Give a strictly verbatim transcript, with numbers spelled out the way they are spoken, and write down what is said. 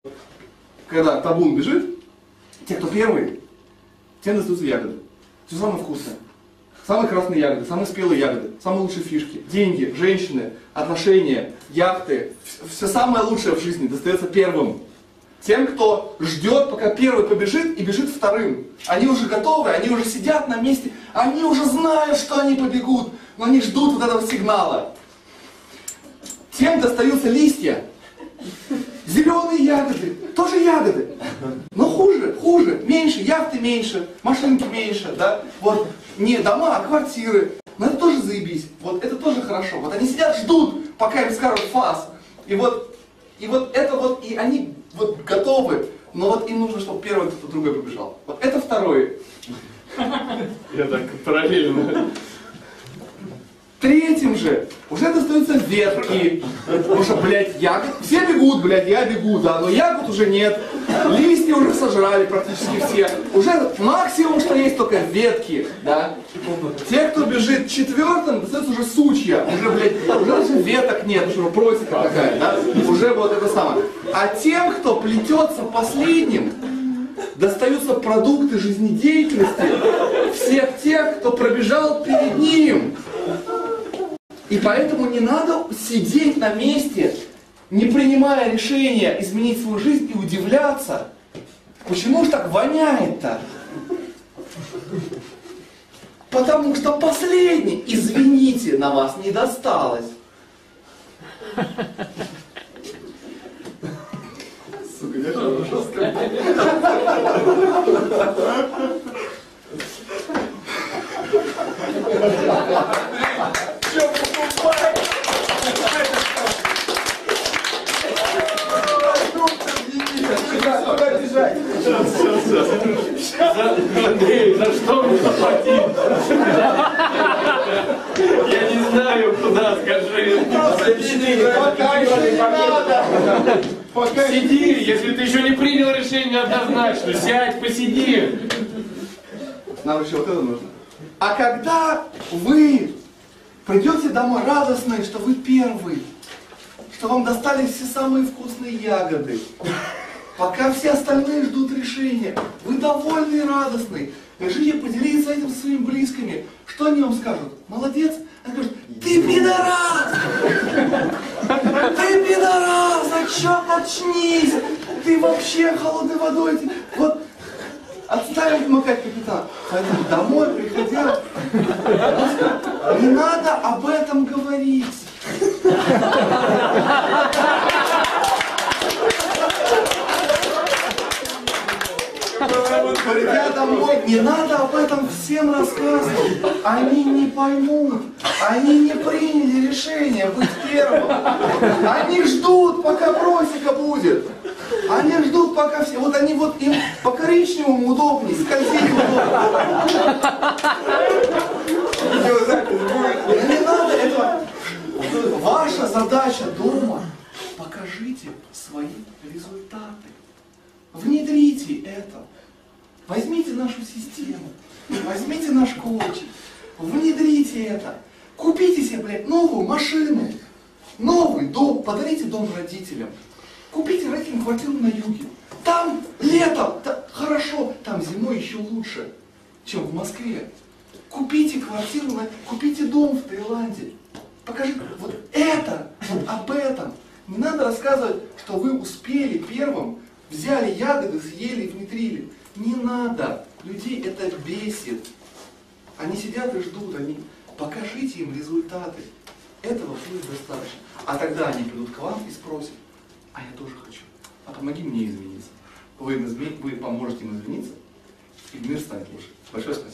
когда табун бежит, те, кто первый, тем достаются ягоды. Все самое вкусное. Самые красные ягоды, самые спелые ягоды, самые лучшие фишки, деньги, женщины, отношения, яхты. Все самое лучшее в жизни достается первым. Тем, кто ждет, пока первый побежит и бежит вторым. Они уже готовы, они уже сидят на месте, они уже знают, что они побегут, но они ждут вот этого сигнала. Тем достаются листья. Зеленые ягоды, тоже ягоды, но хуже, хуже, меньше, яхты меньше, машинки меньше, да, вот, не дома, а квартиры, но это тоже заебись, вот это тоже хорошо, вот они сидят, ждут, пока им скажут фас, и вот, и вот это вот, и они вот готовы, но вот им нужно, чтобы первый кто-то другой побежал, вот это второе. Я так параллельно. Третьим же уже достаются ветки, потому что, блядь, ягод, все бегут, блядь, я бегу, да, но ягод уже нет, листья уже сожрали практически все, уже максимум, что есть, только ветки, да. Те, кто бежит четвертым, достаются уже сучья, уже, блядь, уже даже веток нет, уже просека такая, да, уже вот это самое. А тем, кто плетется последним, достаются продукты жизнедеятельности всех тех, кто пробежал перед ним. И поэтому не надо сидеть на месте, не принимая решения изменить свою жизнь и удивляться, почему же так воняет-то? Потому что последний, извините, на вас не досталось. Сука, я же жестко. Че покупать? Куда бежать? Андрей, за что мне заплатить? Я не знаю, куда, скажи. Сиди, если ты еще не принял решение однозначно, сядь, посиди. Нам еще вот это нужно. А когда вы придете домой радостные, что вы первый, что вам достались все самые вкусные ягоды, пока все остальные ждут решения, вы довольны и радостны, решите поделиться этим со своими близкими, что они вам скажут? Молодец? Они скажут, ты пидорас! Ты пидорас! А чё, очнись! Ты вообще холодной водой! Вот отставить макать капитан. Поэтому домой приходя, не надо об этом говорить. Придя домой, не надо об этом всем рассказывать. Они не поймут. Они не приняли решение быть первым. Они ждут, пока просека будет. Они ждут, пока все. Вот они вот им по коричневому удобнее, скользить удобнее. Не надо этого. Ваша задача дома. Покажите свои результаты. Внедрите это. Возьмите нашу систему. Возьмите наш коучинг. Внедрите это. Купите себе, блядь, новую машину. Новый дом. Подарите дом родителям. Купите родителям квартиру на юге. Там летом та, хорошо, там зимой еще лучше, чем в Москве. Купите квартиру, на, купите дом в Таиланде. Покажите, вот это, вот об этом. Не надо рассказывать, что вы успели первым, взяли ягоды, съели и внедрили. Не надо. Людей это бесит. Они сидят и ждут, они покажите им результаты. Этого будет достаточно. А тогда они придут к вам и спросят, а я тоже хочу. А помоги мне измениться. Вы, им изме... Вы поможете им измениться, и мир станет лучше. Большое спасибо.